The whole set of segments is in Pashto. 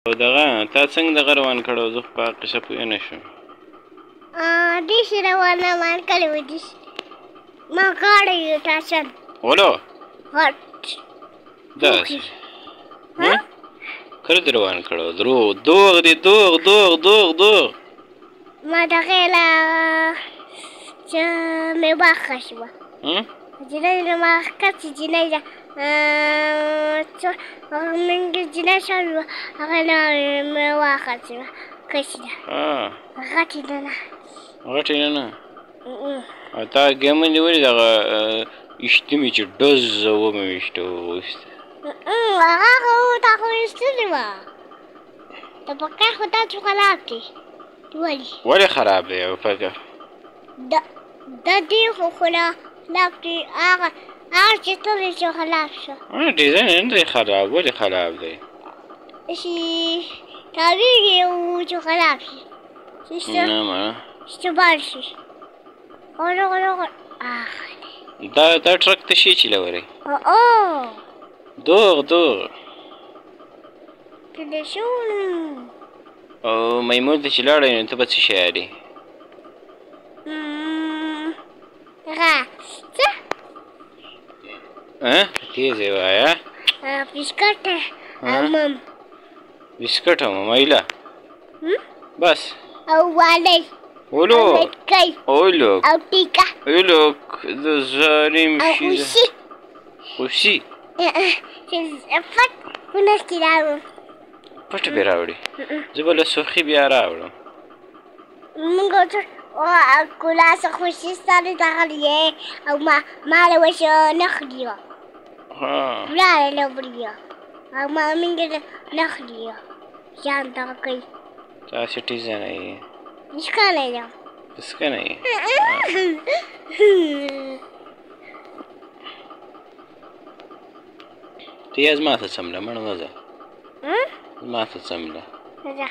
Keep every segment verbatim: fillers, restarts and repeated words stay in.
او دغه تا څنګه دغه روان کړو زه په قصه پوه نه شوم داسې روان روان کړی و داسې ما غاړه یې ټاچن ولو هټ داسې کله دې روان کړو دروغ دوغ دې دوغ دوغ دوغ دوغ ما دغې له چې مې واښه شوه جنۍ نه ما ښکته جنۍ ده منګه جنۍ شوې وه هغه نه مې واخیستله کشي ده غټې نه نه غټې نه نه او تا ګیمه نیولې دغه ایشتې مې چې ډزه ومې ویشته وویسته هغه خو تا خو ویشتلې وه د پکر خو تا چې خراب دی ولې ولې خراب دی او فکر د دې خو خراب دی هغه هغه چې تللی چې خراب شو ډیزاین نه دی خراب ولې خراب دی چې تاریخ یې و چې خراب شي نه ما اشتباه شي غلو غلو غلو دا دا ټرک ته شي چلولی او دوغ دوغ تلشون او میمون ته چې لاړی نو ته به څه شی یادې غا څه تیز یې وایه بسکټ امم بسکټ هم میله بس او والی ولو اولو او ټیکه اولو د ظالم شي او خوشي خوشي پټ ونه کې راوړم پټ به راوړي زه به له سرخي بیا راوړم موږ ته کلاس خوشي سره تغلی او ما ما له وشه نخلی ها لا لا بریا او ما موږ نخلی جان تا کوي تاسو ټیزنه یې نشکاله یم نشکاله یې تی از ما ته څمله مړ نه ده ما ته څمله ده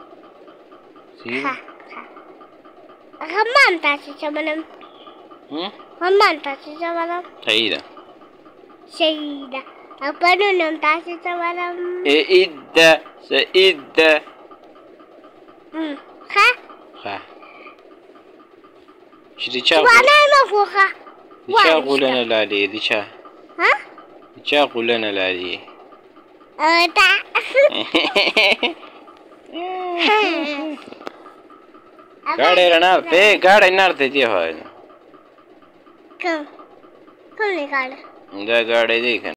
غمان تاسو څملم غمان تاسو څملم صحیح ده صحیح ده او پرونم تاسو څملم سعید ده سعید ده ښه ښه چې د چا توانای مه پوښه د چا غولنه لالې د چا د چا غولنه لالې تا ಗಾಡಿ ನಡ್ತೆ ಗಾಡಿ ನಡ್ತೈತಿ ಹೋಯ್ತು کوم کومې ګاډی دا ګاډی دی